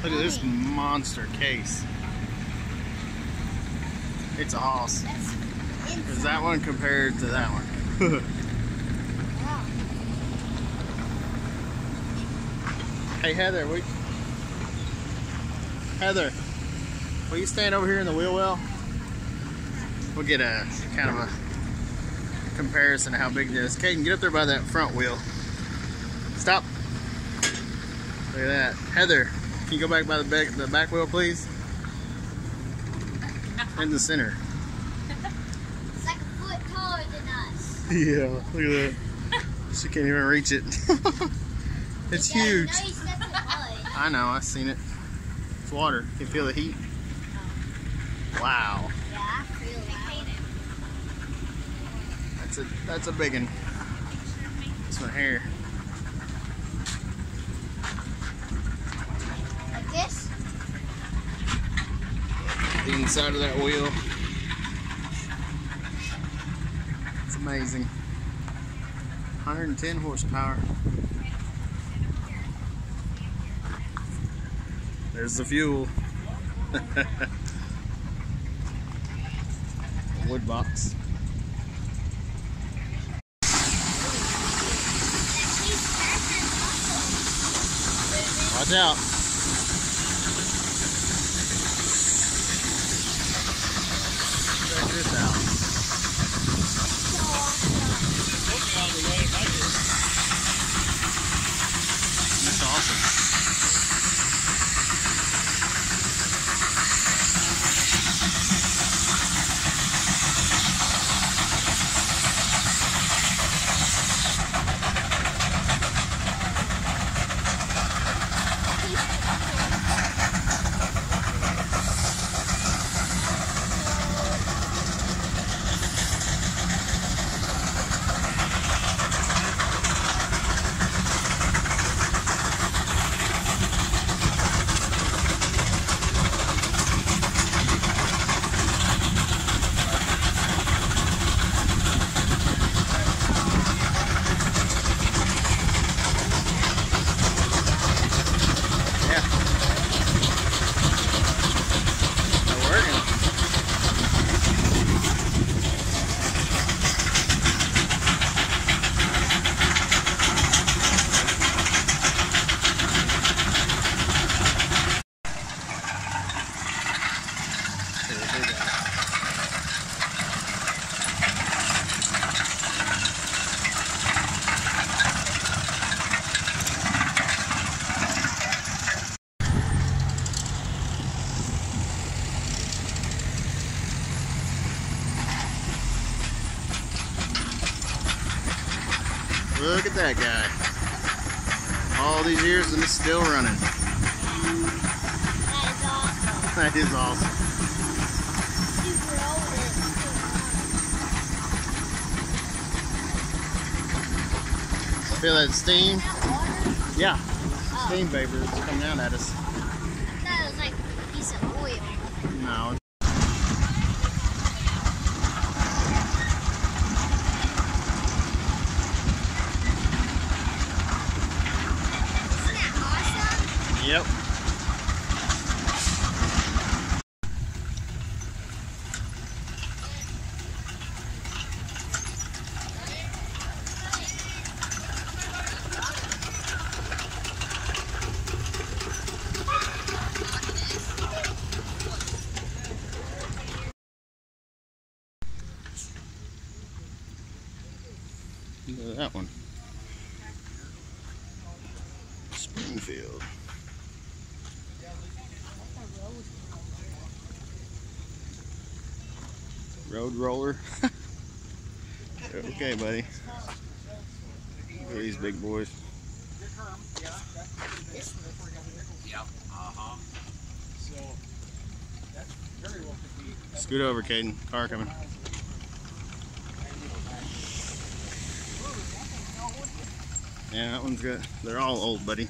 Look at this monster case. It's a hoss. Is that one compared to that one? Hey Heather, Heather, will you stand over here in the wheel well? We'll get a kind of a comparison of how big it is. Caden, get up there by that front wheel. Stop. Look at that. Heather, can you go back by the back wheel, please? In the center. It's like a foot taller than us. Yeah, look at that. She can't even reach it. It's huge. I know, I've seen it. It's water. You can feel the heat. Wow. Yeah, I feel that. That's a big one. This one here. Like this? The inside of that wheel. It's amazing. 110 horsepower. There's the fuel. Wood box. Watch out. Check this out. That's awesome. Look at that guy. All these years and it's still running. That is awesome. That is awesome. Super old and still running. Feel that steam? Water? Yeah. Steam vapor is coming out at us. I thought it was like a piece of oil. No. Yep. Look at that one. Springfield. Road roller. Okay, buddy. Look at these big boys. Scoot over, Caden. Car coming. Yeah, that one's good. They're all old, buddy.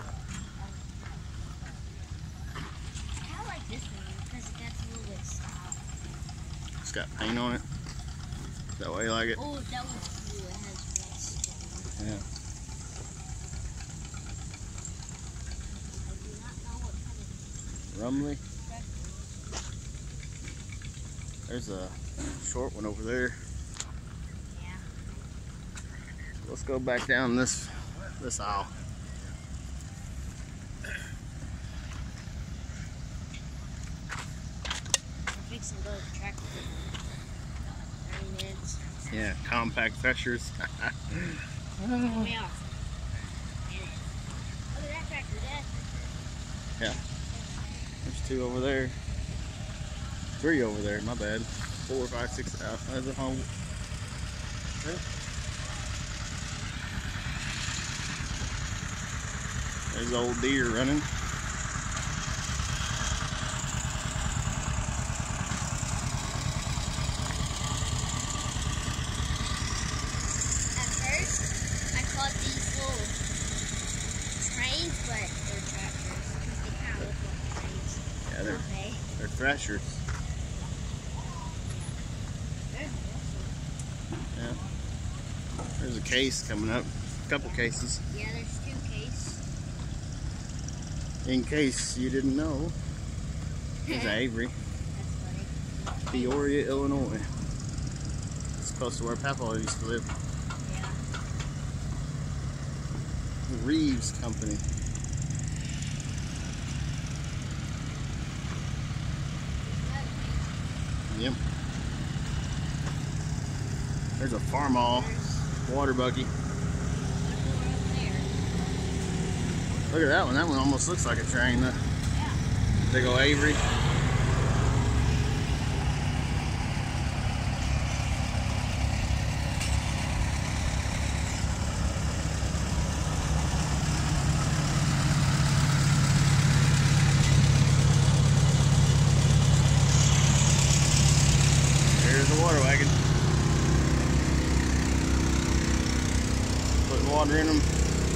I like this one because it gets a little bit soft. It's got paint on it. Is that why you like it? Oh, that one's blue. It has rust. Yeah. I do not know what kind of Rumley. There's a short one over there. Yeah. Let's go back down this aisle. We're fixing to go to the tractor. 30 minutes. Yeah, compact threshers. Oh, we are. Look at that tractor, Dad. Yeah. There's 2 over there. 3 over there, my bad. 4, 5, 6. There's a home. There's old deer running. At first, I thought these little trains, but they're tractors. They kind of look like trains. Yeah, Okay. they're threshers. Yeah. There's a case coming up. A couple cases. Yeah, there's 2 cases. In case you didn't know, there's Avery, That's funny. Peoria, Illinois. It's close to where Papa used to live. Yeah. Reeves Company. Yep. There's a Farmall water bucky. Look at that one. That one almost looks like a train. Yeah. Big ol' Avery. There's the water wagon. Putting water in them.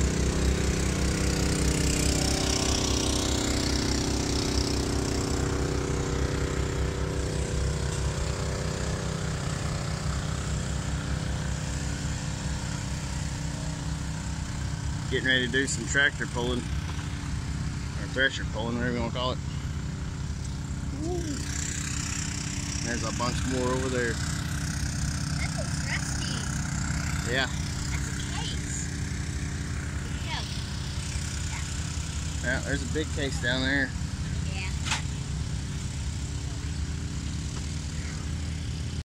Getting ready to do some tractor pulling, or thresher pulling, whatever you want to call it. Woo. There's a bunch more over there. That's interesting. Yeah. That's a case. Yeah. Yeah, there's a big case down there.